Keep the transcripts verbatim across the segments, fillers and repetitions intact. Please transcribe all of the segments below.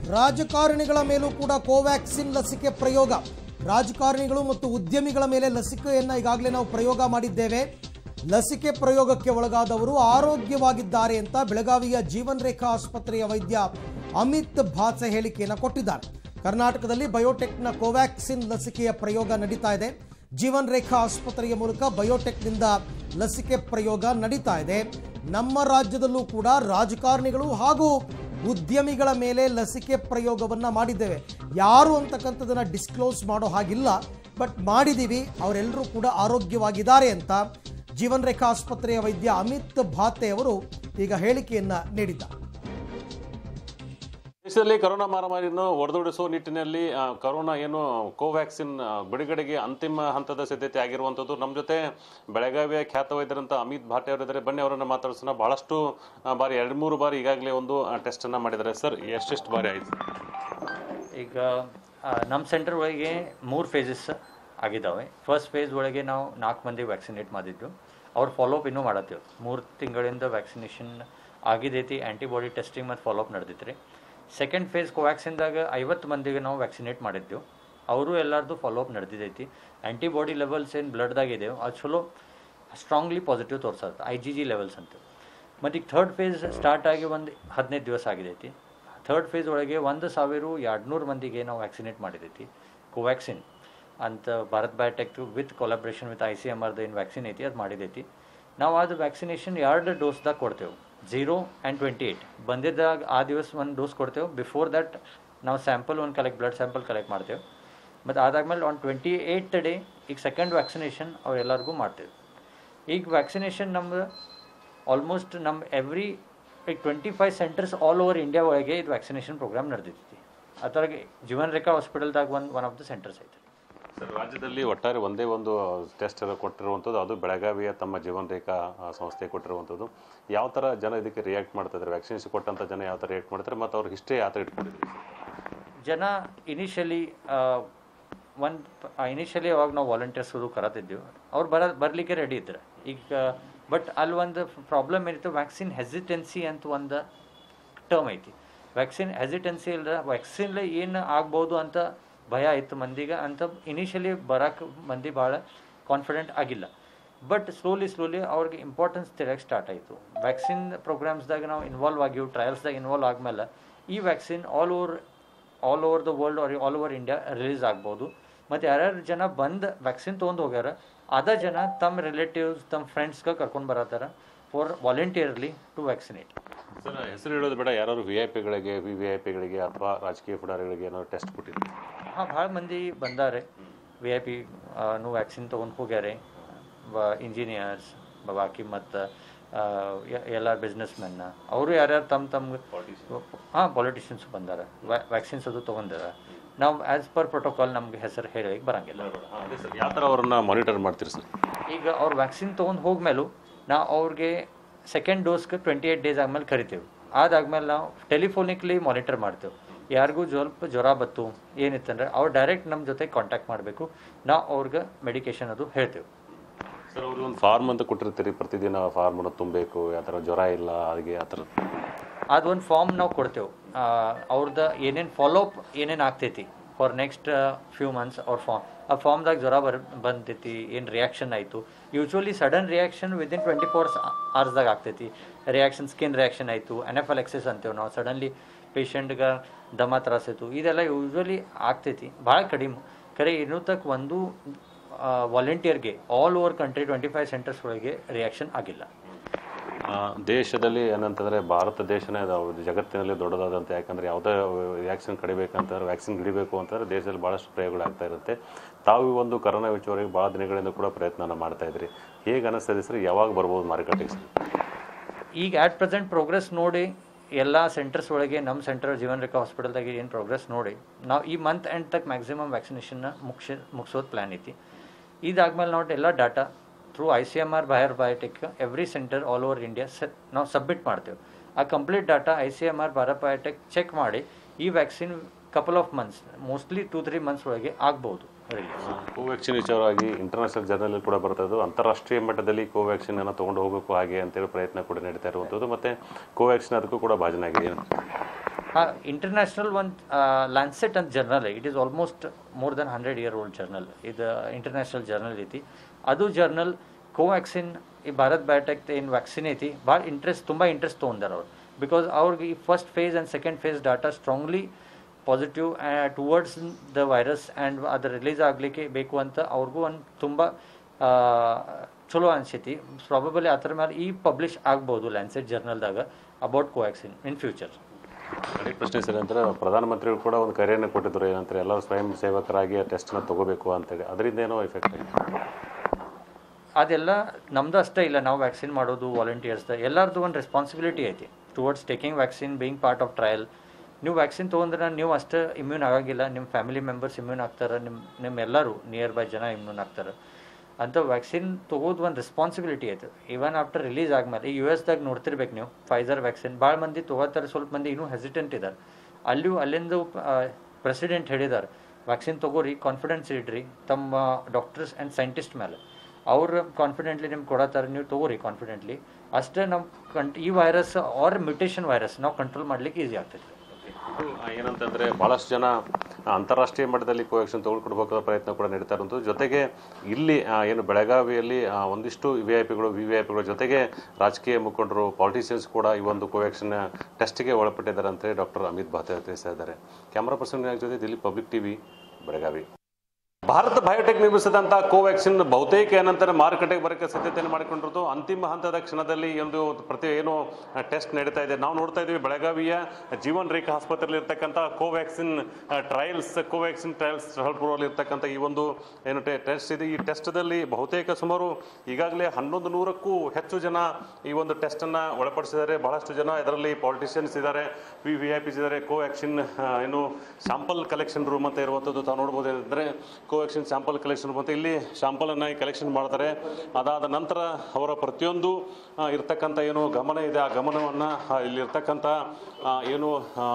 ರಾಜಕಾರಣಿಗಳ ಮೇಲೂ ಕೂಡ ಕೋವ್ಯಾಕ್ಸಿನ್ ಲಸಿಕೆ ಪ್ರಯೋಗ. ರಾಜಕಾರಣಿಗಳು ಮತ್ತು ಉದ್ಯಮಿಗಳ ಮೇಲೆ ಲಸಿಕೆಯನ್ನು ಈಗಾಗಲೇ ನಾವು ಪ್ರಯೋಗ ಮಾಡಿದ್ದೇವೆ. ಲಸಿಕೆ ಪ್ರಯೋಗಕ್ಕೆ ಒಳಗಾದವರು ಆರೋಗ್ಯವಾಗಿದ್ದಾರೆ ಅಂತ ಬೆಳಗಾವಿಯ ಜೀವನ್ ರೇಖಾ ಆಸ್ಪತ್ರೆಯ ವೈದ್ಯ ಅಮಿತ್ ಭಾತೆ ಹೇಳಿಕೆಯನ್ನು ಕೊಟ್ಟಿದ್ದಾರೆ. ಕರ್ನಾಟಕದಲ್ಲಿ ಬಯೋಟೆಕ್ನ ಕೋವ್ಯಾಕ್ಸಿನ್ ಲಸಿಕೆಯ ಪ್ರಯೋಗ ನಡೀತಾ ಇದೆ. ಜೀವನ್ ರೇಖಾ ಆಸ್ಪತ್ರೆಯ ಮೂಲಕ ಬಯೋಟೆಕ್ನಿಂದ ಲಸಿಕೆ ಪ್ರಯೋಗ ನಡೀತಾ ಇದೆ. ನಮ್ಮ ರಾಜ್ಯದಲ್ಲೂ ಕೂಡ ರಾಜಕಾರಣಿಗಳು ಹಾಗೂ ಉದ್ಯಮಿಗಳ ಮೇಲೆ ಲಸಿಕೆ ಪ್ರಯೋಗವನ್ನು ಮಾಡಿದ್ದೇವೆ. ಯಾರು ಅಂತಕ್ಕಂಥದ್ದನ್ನು ಡಿಸ್ಕ್ಲೋಸ್ ಮಾಡೋ ಹಾಗಿಲ್ಲ, ಬಟ್ ಮಾಡಿದ್ದೀವಿ. ಅವರೆಲ್ಲರೂ ಕೂಡ ಆರೋಗ್ಯವಾಗಿದ್ದಾರೆ ಅಂತ ಜೀವನ್ ರೇಖಾ ಆಸ್ಪತ್ರೆಯ ವೈದ್ಯ ಅಮಿತ್ ಭಾತೆ ಅವರು ಈಗ ಹೇಳಿಕೆಯನ್ನು ನೀಡಿದ್ದಾರೆ. ದೇಶದಲ್ಲಿ ಕೊರೋನಾ ಮಹಾಮಾರಿಯನ್ನು ಹೊಡೆದೋಡಿಸುವ ನಿಟ್ಟಿನಲ್ಲಿ ಕೊರೋನಾ ಏನು ಕೋವ್ಯಾಕ್ಸಿನ್ ಬಿಡುಗಡೆಗೆ ಅಂತಿಮ ಹಂತದ ಸಿದ್ಧತೆ ಆಗಿರುವಂಥದ್ದು. ನಮ್ಮ ಜೊತೆ ಬೆಳಗಾವಿಯ ಖ್ಯಾತ ವೈದ್ಯರಂತ ಅಮಿತ್ ಭಾಟೆ ಅವರಿದ್ದಾರೆ. ಬನ್ನಿ ಅವರನ್ನು ಮಾತಾಡಿಸೋಣ. ಬಹಳಷ್ಟು ಬಾರಿ ಎರಡು ಮೂರು ಬಾರಿ ಈಗಾಗಲೇ ಒಂದು ಟೆಸ್ಟನ್ನು ಮಾಡಿದ್ದಾರೆ. ಸರ್, ಎಷ್ಟೆಷ್ಟು ಬಾರಿ ಆಯಿತು? ಈಗ ನಮ್ಮ ಸೆಂಟರ್ ಒಳಗೆ ಮೂರು ಫೇಸಸ್ ಆಗಿದ್ದಾವೆ. ಫಸ್ಟ್ ಫೇಸ್ ಒಳಗೆ ನಾವು ನಾಲ್ಕು ಮಂದಿ ವ್ಯಾಕ್ಸಿನೇಟ್ ಮಾಡಿದ್ದು. ಅವ್ರು ಫಾಲೋಅಪ್ ಇನ್ನೂ ಮಾಡತ್ತೇವೆ. ಮೂರು ತಿಂಗಳಿಂದ ವ್ಯಾಕ್ಸಿನೇಷನ್ ಆಗಿದೈತಿ. ಆ್ಯಂಟಿಬಾಡಿ ಟೆಸ್ಟಿಂಗ್ ಮತ್ತು ಫಾಲೋಅಪ್ ನಡೆದಿತ್ತು ರೀ. ಸೆಕೆಂಡ್ ಫೇಸ್ ಕೋವ್ಯಾಕ್ಸಿನ್ದಾಗ ಐವತ್ತು ಮಂದಿಗೆ ನಾವು ವ್ಯಾಕ್ಸಿನೇಟ್ ಮಾಡಿದ್ದೆವು. ಅವರು ಎಲ್ಲರದು ಫಾಲೋಅಪ್ ನಡೆದಿದ್ದೈತಿ. ಆ್ಯಂಟಿಬಾಡಿ ಲೆವೆಲ್ಸ್ ಏನು ಬ್ಲಡ್ದಾಗಿದೆವು ಅದು ಚಲೋ ಸ್ಟ್ರಾಂಗ್ಲಿ ಪಾಸಿಟಿವ್ ತೋರಿಸತ್ತೆ, ಐ ಜಿ ಜಿ ಲೆವೆಲ್ಸ್ ಅಂತ. ಮತ್ತು ಈಗ ಥರ್ಡ್ ಫೇಸ್ ಸ್ಟಾರ್ಟ್ ಆಗಿ ಒಂದು ಹದಿನೈದು ದಿವಸ ಆಗಿದೈತಿ. ಥರ್ಡ್ ಫೇಸ್ ಒಳಗೆ ಒಂದು ಸಾವಿರ ಎರಡುನೂರು ಮಂದಿಗೆ ನಾವು ವ್ಯಾಕ್ಸಿನೇಟ್ ಮಾಡಿದೈತಿ. ಕೋವ್ಯಾಕ್ಸಿನ್ ಅಂತ Bharat Biotech with collaboration with I C M ಆರ್ದು ಏನು ವ್ಯಾಕ್ಸಿನ್ ಐತಿ ಅದು ಮಾಡಿದೈತಿ. ನಾವು ಅದು ವ್ಯಾಕ್ಸಿನೇಷನ್ ಎರಡು ಡೋಸ್ದಾಗ ಕೊಡ್ತೇವೆ, ಝೀರೋ ಆ್ಯಂಡ್ ಟ್ವೆಂಟಿ ಏಯ್ಟ್ ಬಂದಿದ್ದಾಗ ಆ ದಿವಸ ಒಂದು ಡೋಸ್ ಕೊಡ್ತೇವೆ. ಬಿಫೋರ್ ದ್ಯಾಟ್ ನಾವು ಸ್ಯಾಂಪಲ್ ಒಂದು ಕಲೆಕ್ಟ್ ಬ್ಲಡ್ ಸ್ಯಾಂಪಲ್ ಕಲೆಕ್ಟ್ ಮಾಡ್ತೇವೆ. ಮತ್ತು ಅದಾದ್ಮೇಲೆ ಆನ್ ಟ್ವೆಂಟಿ ಏಯ್ಟ್ ಡೇ ಈಗ ಸೆಕೆಂಡ್ ವ್ಯಾಕ್ಸಿನೇಷನ್ ಅವರೆಲ್ಲರಿಗೂ ಮಾಡ್ತೇವೆ. ಈಗ ವ್ಯಾಕ್ಸಿನೇಷನ್ ನಮ್ದು ಆಲ್ಮೋಸ್ಟ್ ನಮ್ಮ ಎವ್ರಿ ಈಗ twenty five centres all over India ಒಳಗೆ ಇದು ವ್ಯಾಕ್ಸಿನೇಷನ್ ಪ್ರೋಗ್ರಾಮ್ ನಡೆದಿತ್ತು. ಅದರಾಗೆ ಜೀವನ್ ರೇಖಾ ಹಾಸ್ಪಿಟಲ್ದಾಗ ಒಂದು ಒನ್ ಆಫ್ ದ ಸೆಂಟರ್ಸ್ ಐತೆ. ಸರ್, ರಾಜ್ಯದಲ್ಲಿ ಒಟ್ಟಾರೆ ಒಂದೇ ಒಂದು ಟೆಸ್ಟ್ ಕೊಟ್ಟಿರುವಂಥದ್ದು, ಅದು ಬೆಳಗಾವಿಯ ತಮ್ಮ ಜೀವನ್ ರೇಖಾ ಸಂಸ್ಥೆ ಕೊಟ್ಟಿರುವಂಥದ್ದು. ಯಾವ ಥರ ಜನ ಇದಕ್ಕೆ ರಿಯಾಕ್ಟ್ ಮಾಡ್ತಿದ್ದಾರೆ? ವ್ಯಾಕ್ಸಿನೇಷನ್ ಕೊಟ್ಟಂಥ ಜನ ಯಾವ ಥರ ರಿಯಾಕ್ಟ್ ಮಾಡ್ತಾರೆ ಮತ್ತು ಅವ್ರ ಹಿಸ್ಟ್ರಿ ಯಾವ ಥರ ಇಟ್ಕೊಂಡಿದ್ದೀವಿ? ಜನ ಇನಿಷಿಯಲಿ ಒಂದು ಇನಿಷಿಯಲಿ ಅವಾಗ ನಾವು ವಾಲಂಟಿಯರ್ಸ್ ಅದು ಕರತಿದ್ದೆವು. ಅವ್ರು ಬರ ಬರಲಿಕ್ಕೆ ರೆಡಿ ಇದ್ದಾರೆ ಈಗ. ಬಟ್ ಅಲ್ಲಿ ಒಂದು ಪ್ರಾಬ್ಲಮ್ ಏನಿತ್ತು, ವ್ಯಾಕ್ಸಿನ್ ಹೆಸಿಟೆನ್ಸಿ ಅಂತ ಒಂದು ಟರ್ಮ್ ಐತಿ. ವ್ಯಾಕ್ಸಿನ್ ಹೆಸಿಟೆನ್ಸಿ ಇಲ್ಲದ ವ್ಯಾಕ್ಸಿನ್ಲೆ ಏನು ಆಗ್ಬೋದು ಅಂತ ಭಯ ಇತ್ತು ಮಂದಿಗೆ ಅಂತ. ಇನಿಷಿಯಲಿ ಬರೋಕ್ಕೆ ಮಂದಿ ಭಾಳ ಕಾನ್ಫಿಡೆಂಟ್ ಆಗಿಲ್ಲ. ಬಟ್ ಸ್ಲೋಲಿ ಸ್ಲೋಲಿ ಅವ್ರಿಗೆ ಇಂಪಾರ್ಟೆನ್ಸ್ ತಿಳಿಯಕ್ಕೆ ಸ್ಟಾರ್ಟ್ ಆಯಿತು. ವ್ಯಾಕ್ಸಿನ್ ಪ್ರೋಗ್ರಾಮ್ಸ್ದಾಗ ನಾವು ಇನ್ವಾಲ್ವ್ ಆಗಿವು, ಟ್ರಯಲ್ಸ್ದಾಗ ಇನ್ವಾಲ್ವ್ ಆದಮೇಲೆ ಈ vaccine all over all over the world or all over India release ಆಗ್ಬೋದು. ಮತ್ತು ಯಾರ್ಯಾರು ಜನ ಬಂದು ವ್ಯಾಕ್ಸಿನ್ ತೊಗೊಂಡು ಹೋಗ್ಯಾರ ಅದ ಜನ ತಮ್ಮ ರಿಲೇಟಿವ್ಸ್ ತಮ್ಮ ಫ್ರೆಂಡ್ಸ್ಗೆ ಕರ್ಕೊಂಡು ಬರತ್ತಾರ for voluntarily to vaccinate. Sir, ಹೆಸರು ಹೇಳೋದು ಬೇಡ, ಯಾರು ವಿ ಐ ಪಿಗಳಿಗೆ ವಿ ವಿ ಐ ಪಿಗಳಿಗೆ ಅಥವಾ ರಾಜಕೀಯ ಪುಡಾರಿಗಳಿಗೆ ಏನಾದ್ರು ಟೆಸ್ಟ್ ಕೊಟ್ಟಿದ್ರು? ಹಾಂ, ಭಾಳ ಮಂದಿ ಬಂದಾರೆ. ವಿ ಐ ಪಿ ನು ವ್ಯಾಕ್ಸಿನ್ ತೊಗೊಂಡು ಹೋಗ್ಯಾರೆ. ಬ ಇಂಜಿನಿಯರ್ಸ್ ಬಾಕಿ ಮತ್ತು ಎಲ್ಲ ಬಿಸ್ನೆಸ್ ಮೆನ್ನ ಅವರು ಯಾರ್ಯಾರು ತಮ್ಮ ತಮ್ಗೆ ಹಾಂ ಪಾಲಿಟಿಷಿಯನ್ಸ್ ಬಂದಾರೆ. ವ್ಯಾಕ್ಸಿನ್ಸ್ ಅದು ತೊಗೊಂಡಾರ. ನಾವು ಆ್ಯಸ್ ಪರ್ ಪ್ರೋಟೋಕಾಲ್ ನಮ್ಗೆ ಹೆಸರು ಹೇಳಕ್ಕೆ ಬರೋಂಗಿಲ್ಲ. ಯಾವ ಥರ ಅವ್ರನ್ನ ಮಾನಿಟರ್ ಮಾಡ್ತೀರಿ ಸರ್? ಈಗ ಅವ್ರು ವ್ಯಾಕ್ಸಿನ್ ತೊಗೊಂಡು ಹೋದ್ಮೇಲೂ ನಾವು ಅವ್ರಿಗೆ ಸೆಕೆಂಡ್ ಡೋಸ್ಗೆ ಟ್ವೆಂಟಿ ಏಯ್ಟ್ ಡೇಸ್ ಆದಮೇಲೆ ಕರಿತೇವೆ. ಅದಾದ್ಮೇಲೆ ನಾವು ಟೆಲಿಫೋನಿಕ್ಲಿ ಮಾನಿಟರ್ ಮಾಡ್ತೇವೆ. ಯಾರಿಗೂ ಸ್ವಲ್ಪ ಜ್ವರ ಬತ್ತು ಏನಿತ್ತಂದ್ರೆ ಅವ್ರು ಡೈರೆಕ್ಟ್ ನಮ್ಮ ಜೊತೆ ಕಾಂಟ್ಯಾಕ್ಟ್ ಮಾಡಬೇಕು. ನಾವು ಅವ್ರಿಗೆ ಮೆಡಿಕೇಶನ್ ಅದು ಹೇಳ್ತೇವೆ. ಸರ್, ಅವ್ರಿಗೆ ಒಂದು ಫಾರ್ಮ್ ಅಂತ ಕೊಟ್ಟಿರ್ತೀರಿ, ಪ್ರತಿದಿನ ಫಾರ್ಮನ್ನು ತುಂಬಬೇಕು, ಯಾವ ಥರ ಜ್ವರ ಇಲ್ಲ ಅದಕ್ಕೆ ಆ ಥರ ಅದೊಂದು ಫಾರ್ಮ್ ನಾವು ಕೊಡ್ತೇವೆ. ಅವ್ರದ್ದು ಏನೇನು ಫಾಲೋಅಪ್ ಏನೇನು ಆಗ್ತೈತಿ ಫಾರ್ ನೆಕ್ಸ್ಟ್ ಫ್ಯೂ ಮಂತ್ಸ್ ಅವ್ರ ಫಾರ್ಮ್ ಆ ಫಾರ್ಮ್ದಾಗ ಜ್ವರ ಬರ್ ಬಂದೈತಿ, ಏನು ರಿಯಾಕ್ಷನ್ ಆಯಿತು. Usually sudden reaction within twenty four ಅವರ್ಸ್ದಾಗ ಆಗ್ತೈತಿ. ರಿಯಾಕ್ಷನ್ ಸ್ಕಿನ್ ರಿಯಾಕ್ಷನ್ ಆಯಿತು, ಎನಫೈಲಾಕ್ಸಿಸ್ ಅಂತೇವೆ ನಾವು. ಸಡನ್ಲಿ ಪೇಷಂಟ್ಗೆ ದಮ ತ್ರಾಸಾಯಿತು, ಇದೆಲ್ಲ ಯೂಶ್ವಲಿ ಆಗ್ತೈತಿ, ಭಾಳ ಕಡಿಮೆ. ಖರೆ ಇನ್ನೂ ತಕ್ಕ ಒಂದು ವಾಲಂಟಿಯರ್ಗೆ all over country twenty five centres ಒಳಗೆ ರಿಯಾಕ್ಷನ್ ಆಗಿಲ್ಲ. ದೇಶದಲ್ಲಿ ಏನಂತಂದರೆ ಭಾರತ ದೇಶನೇ ಅದು ಜಗತ್ತಿನಲ್ಲಿ ದೊಡ್ಡದಾದಂತೆ. ಯಾಕಂದರೆ ಯಾವುದೇ ವ್ಯಾಕ್ಸಿನ್ ಕಡಿಬೇಕಂತಂದ್ರೆ ವ್ಯಾಕ್ಸಿನ್ ಹಿಡಿಬೇಕು ಅಂತಂದರೆ ದೇಶದಲ್ಲಿ ಭಾಳಷ್ಟು ಪ್ರಯೋಗಗಳಾಗ್ತಾ ಇರುತ್ತೆ. ತಾವು ಒಂದು ಕರೋನಾ ವಿಚಾರವಾಗಿ ಭಾಳ ದಿನಗಳಿಂದ ಕೂಡ ಪ್ರಯತ್ನ ಮಾಡ್ತಾಯಿದ್ರಿ. ಹೇಗೆ ಅನ್ನಿಸ್ತದೆ ಸರ್? ಯಾವಾಗ ಬರ್ಬೋದು ಮಾರುಕಟ್ಟೆಗೆ ಸರ್? ಈಗ ಆ್ಯಟ್ ಪ್ರೆಸೆಂಟ್ ಪ್ರೋಗ್ರೆಸ್ ನೋಡಿ ಎಲ್ಲ ಸೆಂಟರ್ಸ್ ಒಳಗೆ ನಮ್ಮ ಸೆಂಟರ್ ಜೀವನ್ ರೇಖಾ ಹಾಸ್ಪಿಟಲ್ದಾಗೆ ಏನು ಪ್ರೋಗ್ರೆಸ್ ನೋಡಿ ನಾವು ಈ ಮಂತ್ ಎಂಡ್ ತಕ್ಕ ಮ್ಯಾಕ್ಸಿಮಮ್ ವ್ಯಾಕ್ಸಿನೇಷನ್ನ ಮುಗಿಸಿ ಮುಗಿಸೋದು ಪ್ಲ್ಯಾನ್ ಐತಿ. ಇದಾದ್ಮೇಲೆ ನಾವು ಎಲ್ಲ data through I C M R Bharat Biotech every centre all over India ಸ ನಾವು ಸಬ್ಮಿಟ್ ಮಾಡ್ತೇವೆ. ಆ complete data I C M R Bharat Biotech check ಮಾಡಿ ಈ vaccine couple of months mostly two three months ಒಳಗೆ ಆಗ್ಬೋದು ರಿಲೀಸ್. ಕೋವ್ಯಾಕ್ಸಿನ್ ವಿಚಾರವಾಗಿ ಇಂಟರ್ನ್ಯಾಷನಲ್ ಜರ್ನಲ್ ಕೂಡ ಬರ್ತದ್ದು. ಅಂತಾರಾಷ್ಟ್ರೀಯ ಮಟ್ಟದಲ್ಲಿ ಕೋವ್ಯಾಕ್ಸಿನ್ ಅನ್ನು ತೊಗೊಂಡು ಹೋಗಬೇಕು ಹಾಗೆ ಅಂತೇಳಿ ಪ್ರಯತ್ನ ಕೂಡ ನಡೀತಾ ಇರುವಂಥದ್ದು. ಮತ್ತು ಕೋವ್ಯಾಕ್ಸಿನ್ ಅದಕ್ಕೂ ಕೂಡ ಭಾಜನ ಆಗಿದೆ. ಇಂಟರ್ನ್ಯಾಷನಲ್ ಒಂದು ಲ್ಯಾನ್ಸೆಟ್ ಅಂತ journal it is almost more than hundred year old journal ಇದು ಇಂಟರ್ನ್ಯಾಷನಲ್ ಜರ್ನಲ್ ಐತಿ ಅದು ಜರ್ನಲ್ ಕೋವ್ಯಾಕ್ಸಿನ್ ಈ ಭಾರತ್ ಬಯೋಟೆಕ್ ಏನು ವ್ಯಾಕ್ಸಿನ್ ಐತಿ ಭಾಳ ಇಂಟ್ರೆಸ್ಟ್ ತುಂಬ ಇಂಟ್ರೆಸ್ಟ್ ತೊಗೊಂಡಾರ ಅವ್ರು ಬಿಕಾಸ್ ಅವ್ರಿಗೆ ಈ first phase and second phase data strongly positive towards the virus and ಅದು ರಿಲೀಸ್ ಆಗಲಿಕ್ಕೆ ಬೇಕು ಅಂತ ಅವ್ರಿಗೂ ಒಂದು ತುಂಬ ಚಲೋ ಅನಿಸೈತಿ ಪ್ರಾಬಬಲಿ ಆ ಥರ ಮೇಲೆ ಈ ಪಬ್ಲಿಷ್ ಆಗ್ಬೋದು ಲ್ಯಾನ್ಸೆಟ್ ಜರ್ನಲ್ದಾಗ ಅಬೌಟ್ ಕೋವ್ಯಾಕ್ಸಿನ್ ಇನ್ ಫ್ಯೂಚರ್. ಅದೇ ಪ್ರಶ್ನೆ ಸರಿ ಅಂತಾರೆ ಪ್ರಧಾನಮಂತ್ರಿಗಳು ಕೂಡ ಒಂದು ಕರೆಯನ್ನು ಕೊಟ್ಟಿದ್ರು ಏನಂತಾರೆ ಎಲ್ಲರೂ ಸ್ವಯಂ ಸೇವಕರಾಗಿ ಟೆಸ್ಟ್ನ ತಗೋಬೇಕು ಅಂತೇಳಿ ಅದರಿಂದ ಏನೋ ಎಫೆಕ್ಟ್ ಆಯಿತು. ಅದೆಲ್ಲ ನಮ್ದು ಅಷ್ಟೇ ಇಲ್ಲ ನಾವು ವ್ಯಾಕ್ಸಿನ್ ಮಾಡೋದು ವಾಲಂಟಿಯರ್ಸ್ದ ಎಲ್ಲರದ್ದು ಒಂದು ರೆಸ್ಪಾನ್ಸಿಬಿಲಿಟಿ ಐತಿ towards taking vaccine being part of trial. ನೀವು ವ್ಯಾಕ್ಸಿನ್ ತೊಗೊಂಡ್ರೆ ನೀವು ಅಷ್ಟು ಇಮ್ಯೂನ್ ಆಗೋಂಗಿಲ್ಲ, ನಿಮ್ಮ ಫ್ಯಾಮಿಲಿ ಮೆಂಬರ್ಸ್ ಇಮ್ಯೂನ್ ಆಗ್ತಾರೆ, ನಿಮ್ಮ ನಿಮ್ಮ ಎಲ್ಲರೂ ನಿಯರ್ ಬೈ ಜನ ಇಮ್ಯೂನ್ ಆಗ್ತಾರೆ ಅಂತ ವ್ಯಾಕ್ಸಿನ್ ತೊಗೋದು ಒಂದು ರೆಸ್ಪಾನ್ಸಿಬಿಲಿಟಿ ಐತೆ. ಈವನ್ ಆಫ್ಟರ್ ರಿಲೀಸ್ ಆದ್ಮೇಲೆ ಈ ಯು ಎಸ್ದಾಗ ನೋಡ್ತಿರ್ಬೇಕು ನೀವು ಫೈಸರ್ ವ್ಯಾಕ್ಸಿನ್ ಭಾಳ ಮಂದಿ ತೊಗೋತಾರೆ, ಸ್ವಲ್ಪ ಮಂದಿ ಇನ್ನೂ ಹೆಸಿಟೆಂಟ್ ಇದ್ದಾರೆ. ಅಲ್ಲಿಯೂ ಅಲ್ಲಿಂದ ಪ್ರೆಸಿಡೆಂಟ್ ಹೇಳಿದ್ದಾರೆ ವ್ಯಾಕ್ಸಿನ್ ತೊಗೋರಿ, ಕಾನ್ಫಿಡೆನ್ಸ್ ಇಡ್ರಿ ತಮ್ಮ ಡಾಕ್ಟರ್ಸ್ ಆ್ಯಂಡ್ ಸೈಂಟಿಸ್ಟ್ ಮೇಲೆ, ಅವ್ರು ಕಾನ್ಫಿಡೆಂಟ್ಲಿ ನಿಮ್ಗೆ ಕೊಡತ್ತಾರೆ, ನೀವು ತೊಗೋರಿ ಕಾನ್ಫಿಡೆಂಟ್ಲಿ. ಅಷ್ಟೇ ನಮ್ಮ ಕಂಟ್ ಈ ವೈರಸ್ ಆರ್ ಮ್ಯೂಟೇಷನ್ ವೈರಸ್ ನಾವು ಕಂಟ್ರೋಲ್ ಮಾಡ್ಲಿಕ್ಕೆ ಈಸಿ ಆಗ್ತೈತೆ. ಏನಂತಂದರೆ ಭಾಳಷ್ಟು ಜನ ಅಂತಾರಾಷ್ಟ್ರೀಯ ಮಟ್ಟದಲ್ಲಿ ಕೋವ್ಯಾಕ್ಸಿನ್ ತೊಗೊಳ್ಕೊಡ್ಬೇಕಾದ ಪ್ರಯತ್ನ ಕೂಡ ನಡೀತಾ ಇರೋದು. ಜೊತೆಗೆ ಇಲ್ಲಿ ಏನು ಬೆಳಗಾವಿಯಲ್ಲಿ ಒಂದಿಷ್ಟು ವಿ ಐ ಪಿಗಳು ವಿ ವಿ ಐ ಪಿಗಳ ಜೊತೆಗೆ ರಾಜಕೀಯ ಮುಖಂಡರು ಪಾಲಿಟಿಷಿಯನ್ಸ್ ಕೂಡ ಈ ಒಂದು ಕೋವ್ಯಾಕ್ಸಿನ್ ಟೆಸ್ಟ್ಗೆ ಒಳಪಟ್ಟಿದ್ದಾರೆ ಅಂತೇಳಿ ಡಾಕ್ಟರ್ ಅಮಿತ್ ಭಾತೆ ತಿಳಿಸ್ತಾ ಇದ್ದಾರೆ. ಕ್ಯಾಮ್ರಾ ಪರ್ಸನ್ ಜೊತೆ Delhi public TV Belagavi. Bharat Biotech ನಿರ್ಮಿಸಿದಂಥ ಕೋವ್ಯಾಕ್ಸಿನ್ ಬಹುತೇಕ ಏನಂತಾರೆ ಮಾರುಕಟ್ಟೆಗೆ ಬರೋಕ್ಕೆ ಸಿದ್ಧತೆಯನ್ನು ಮಾಡಿಕೊಂಡಿರೋದು. ಅಂತಿಮ ಹಂತದ ಕ್ಷಣದಲ್ಲಿ ಒಂದು ಪ್ರತಿ ಏನು ಟೆಸ್ಟ್ ನಡೀತಾ ಇದೆ. ನಾವು ನೋಡ್ತಾ ಇದ್ದೀವಿ ಬೆಳಗಾವಿಯ ಜೀವನ್ ರೇಖಾ ಆಸ್ಪತ್ರೆಯಲ್ಲಿ ಇರ್ತಕ್ಕಂಥ ಕೋವ್ಯಾಕ್ಸಿನ್ ಟ್ರಯಲ್ಸ್ ಕೋವ್ಯಾಕ್ಸಿನ್ ಟ್ರಯಲ್ಸ್ ಹಲ್ಪುರಲ್ಲಿ ಇರ್ತಕ್ಕಂಥ ಈ ಒಂದು ಏನು ಟೆಸ್ಟ್ ಇದೆ. ಈ ಟೆಸ್ಟ್ದಲ್ಲಿ ಬಹುತೇಕ ಸುಮಾರು ಈಗಾಗಲೇ ಹನ್ನೊಂದು ನೂರಕ್ಕೂ ಹೆಚ್ಚು ಜನ ಈ ಒಂದು ಟೆಸ್ಟನ್ನು ಒಳಪಡಿಸಿದ್ದಾರೆ. ಬಹಳಷ್ಟು ಜನ ಇದರಲ್ಲಿ ಪಾಲಿಟಿಷಿಯನ್ಸ್ ಇದ್ದಾರೆ, ವಿ ವಿ ಐ ಪಿಸ್ ಇದ್ದಾರೆ. ಕೋವ್ಯಾಕ್ಸಿನ್ ಏನು ಸ್ಯಾಂಪಲ್ ಕಲೆಕ್ಷನ್ ರೂಮ್ ಅಂತ ಇರುವಂಥದ್ದು ತಾವು ನೋಡ್ಬೋದು. ಅಂದರೆ ಕೋವ್ಯಾಕ್ಸಿನ್ ಸ್ಯಾಂಪಲ್ ಕಲೆಕ್ಷನ್ ಮತ್ತು ಇಲ್ಲಿ ಸ್ಯಾಂಪಲನ್ನು ಕಲೆಕ್ಷನ್ ಮಾಡ್ತಾರೆ. ಅದಾದ ನಂತರ ಅವರ ಪ್ರತಿಯೊಂದು ಇರ್ತಕ್ಕಂಥ ಏನು ಗಮನ ಇದೆ ಆ ಗಮನವನ್ನು ಇಲ್ಲಿರ್ತಕ್ಕಂಥ ಏನು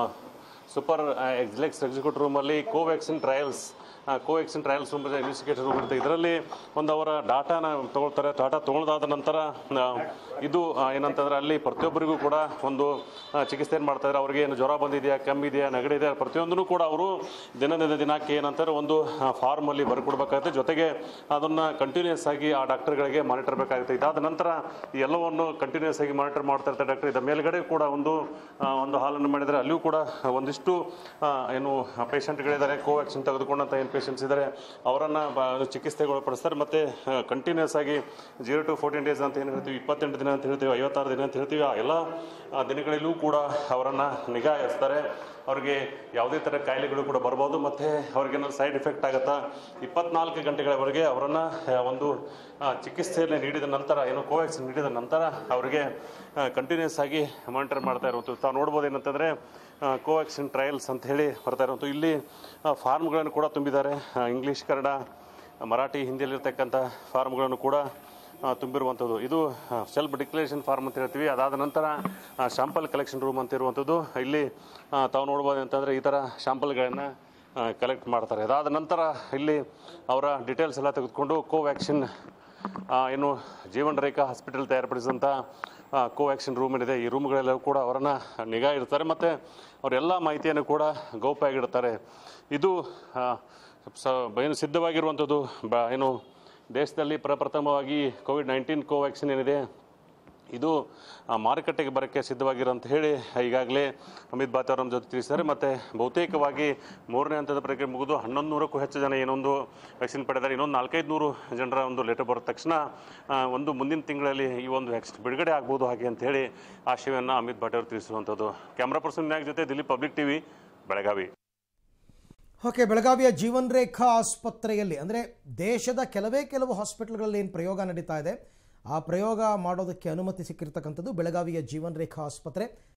ಸೂಪರ್ ಎಕ್ಸ್ಲೆಕ್ಸ್ ಎಕ್ಸಿಕ್ಯೂಟಿವ್ ರೂಮಲ್ಲಿ Covaxin trials Covaxin trials room investigation room ಇರುತ್ತೆ. ಇದರಲ್ಲಿ ಒಂದು ಅವರ ಡಾಟಾನ ತೊಗೊಳ್ತಾರೆ. ಡಾಟಾ ತೊಗೊಳ್ದಾದ ನಂತರ ಇದು ಏನಂತಂದರೆ ಅಲ್ಲಿ ಪ್ರತಿಯೊಬ್ಬರಿಗೂ ಕೂಡ ಒಂದು ಚಿಕಿತ್ಸೆಯನ್ನು ಮಾಡ್ತಾರೆ. ಅವ್ರಿಗೆ ಏನು ಜ್ವರ ಬಂದಿದೆಯಾ, ಕೆಮ್ಮಿದೆಯಾ, ನೆಗಡಿ ಇದೆಯಾ ಪ್ರತಿಯೊಂದನ್ನು ಕೂಡ ಅವರು ದಿನದಿಂದ ದಿನಕ್ಕೆ ಏನಂತಾರೆ ಒಂದು ಫಾರ್ಮಲ್ಲಿ ಬರ್ಕೊಡ್ಬೇಕಾಗುತ್ತೆ. ಜೊತೆಗೆ ಅದನ್ನು ಕಂಟಿನ್ಯೂಸ್ ಆಗಿ ಆ ಡಾಕ್ಟರ್ಗಳಿಗೆ ಮಾನಿಟರ್ ಬೇಕಾಗುತ್ತೆ. ಇದಾದ ನಂತರ ಈ ಎಲ್ಲವನ್ನು ಕಂಟಿನ್ಯೂಸ್ ಆಗಿ ಮಾನಿಟರ್ ಮಾಡ್ತಾ ಇರ್ತಾರೆ ಡಾಕ್ಟರ್. ಇದರ ಮೇಲ್ಗಡೆ ಕೂಡ ಒಂದು ಒಂದು ಹಾಲನ್ನು ಮಾಡಿದರೆ ಅಲ್ಲಿಯೂ ಕೂಡ ಒಂದಿಷ್ಟು ಏನು ಪೇಷಂಟ್ಗಳಿದ್ದಾರೆ ಕೋವ್ಯಾಕ್ಸಿನ್ ತೆಗೆದುಕೊಂಡಂಥ ಏನು ಪೇಷಂಟ್ಸ್ ಇದ್ದಾರೆ ಅವರನ್ನು ಚಿಕಿತ್ಸೆಗೆ ಒಳಪಡಿಸ್ತಾರೆ. ಮತ್ತು ಕಂಟಿನ್ಯೂಸ್ ಆಗಿ ಜೀರೋ ಟು ಫೋರ್ಟೀನ್ ಡೇಸ್ ಅಂತ ಏನು ಹೇಳ್ತೀವಿ, ಇಪ್ಪತ್ತೆಂಟು ದಿನ ಅಂತ ಹೇಳ್ತೀವಿ, ಐವತ್ತಾರು ದಿನ ಅಂತ ಹೇಳ್ತೀವಿ, ಆ ಎಲ್ಲ ದಿನಗಳಲ್ಲೂ ಕೂಡ ಅವರನ್ನು ನಿಗಾ ಇರಿಸ್ತಾರೆ. ಅವ್ರಿಗೆ ಯಾವುದೇ ಥರ ಕಾಯಿಲೆಗಳು ಕೂಡ ಬರ್ಬೋದು ಮತ್ತು ಅವ್ರಿಗೇನಾದ್ರು ಸೈಡ್ ಎಫೆಕ್ಟ್ ಆಗುತ್ತಾ ಇಪ್ಪತ್ನಾಲ್ಕು ಗಂಟೆಗಳವರೆಗೆ ಅವರನ್ನು ಒಂದು ಚಿಕಿತ್ಸೆಯನ್ನು ನೀಡಿದ ನಂತರ ಏನು ಕೋವ್ಯಾಕ್ಸಿನ್ ನೀಡಿದ ನಂತರ ಅವರಿಗೆ ಕಂಟಿನ್ಯೂಸ್ ಆಗಿ ಮಾನಿಟರ್ ಮಾಡ್ತಾ ಇರುವಂಥದ್ದು ತಾವು ನೋಡ್ಬೋದು. ಏನಂತಂದರೆ ಕೋವ್ಯಾಕ್ಸಿನ್ ಟ್ರಯಲ್ಸ್ ಅಂತ ಹೇಳಿ ಬರ್ತಾ ಇರುವಂಥ ಇಲ್ಲಿ ಫಾರ್ಮ್ಗಳನ್ನು ಕೂಡ ತುಂಬಿದ್ದಾರೆ. ಇಂಗ್ಲೀಷ್, ಕನ್ನಡ, ಮರಾಠಿ, ಹಿಂದಿಯಲ್ಲಿರ್ತಕ್ಕಂಥ ಫಾರ್ಮ್ಗಳನ್ನು ಕೂಡ ತುಂಬಿರುವಂಥದ್ದು. ಇದು ಸೆಲ್ಫ್ ಡಿಕ್ಲರೇಷನ್ ಫಾರ್ಮ್ ಅಂತ ಹೇಳ್ತೀವಿ. ಅದಾದ ನಂತರ ಶಾಂಪಲ್ ಕಲೆಕ್ಷನ್ ರೂಮ್ ಅಂತ ಇರುವಂಥದ್ದು. ಇಲ್ಲಿ ತಾವು ನೋಡ್ಬೋದು ಅಂತಂದರೆ ಈ ಥರ ಶಾಂಪಲ್ಗಳನ್ನು ಕಲೆಕ್ಟ್ ಮಾಡ್ತಾರೆ. ಅದಾದ ನಂತರ ಇಲ್ಲಿ ಅವರ ಡೀಟೇಲ್ಸ್ ಎಲ್ಲ ತೆಗೆದುಕೊಂಡು ಕೋವ್ಯಾಕ್ಸಿನ್ ಏನು ಜೀವನ್ ರೇಖಾ ಹಾಸ್ಪಿಟಲ್ ತಯಾರುಪಡಿಸಿದಂಥ ಕೋವ್ಯಾಕ್ಸಿನ್ ರೂಮ್ ಏನಿದೆ ಈ ರೂಮ್ಗಳೆಲ್ಲವೂ ಕೂಡ ಅವರನ್ನು ನಿಗಾ ಇಡ್ತಾರೆ ಮತ್ತು ಅವರೆಲ್ಲ ಮಾಹಿತಿಯನ್ನು ಕೂಡ ಗೌಪ್ಯವಾಗಿಡ್ತಾರೆ. ಇದು ಸ ಏನು ಸಿದ್ಧವಾಗಿರುವಂಥದ್ದು ಬ ಏನು ದೇಶದಲ್ಲಿ ಪ್ರಪ್ರಥಮವಾಗಿ ಕೋವಿಡ್ ನೈನ್ಟೀನ್ ಕೋವ್ಯಾಕ್ಸಿನ್ ಏನಿದೆ ಇದು ಮಾರುಕಟ್ಟೆಗೆ ಬರೋಕ್ಕೆ ಸಿದ್ಧವಾಗಿರೋಂತ ಹೇಳಿ ಈಗಾಗಲೇ ಅಮಿತ್ ಭಾತೆ ಅವರ ಜೊತೆ ತಿಳಿಸಿದ್ದಾರೆ. ಮತ್ತು ಬಹುತೇಕವಾಗಿ ಮೂರನೇ ಹಂತದ ಪ್ರಕ್ರಿಯೆ ಮುಗಿದು ಹನ್ನೊಂದು ನೂರಕ್ಕೂ ಹೆಚ್ಚು ಜನ ಏನೊಂದು ವ್ಯಾಕ್ಸಿನ್ ಪಡೆದಾರೆ. ಇನ್ನೊಂದು ನಾಲ್ಕೈದು ನೂರು ಜನರ ಒಂದು ಲೆಟರ್ ಬರೋ ತಕ್ಷಣ ಒಂದು ಮುಂದಿನ ತಿಂಗಳಲ್ಲಿ ಈ ಒಂದು ವ್ಯಾಕ್ಸಿನ್ ಬಿಡುಗಡೆ ಆಗ್ಬೋದು ಹಾಗೆ ಅಂತ ಹೇಳಿ ಆಶಯವನ್ನು ಅಮಿತ್ ಭಾತೆ ಅವರು ತಿಳಿಸಿರುವಂಥದ್ದು. ಕ್ಯಾಮ್ರಾ ಪರ್ಸನ್ ಜೊತೆ Delhi public TV Belagavi. Okay, ಬೆಳಗಾವಿಯ ಜೀವನ್ ರೇಖಾ ಆಸ್ಪತ್ರೆಯಲ್ಲಿ ಅಂದರೆ ದೇಶದ ಕೆಲವೇ ಕೆಲವು ಹಾಸ್ಪಿಟಲ್ಗಳಲ್ಲಿ ಏನು ಪ್ರಯೋಗ ನಡೀತಾ ಇದೆ ಆ ಪ್ರಯೋಗ ಮಾಡೋದಕ್ಕೆ ಅನುಮತಿ ಸಿಕ್ಕಿರ್ತಕ್ಕಂಥದ್ದು ಬೆಳಗಾವಿಯ ಜೀವನ್ ರೇಖಾ ಆಸ್ಪತ್ರೆ.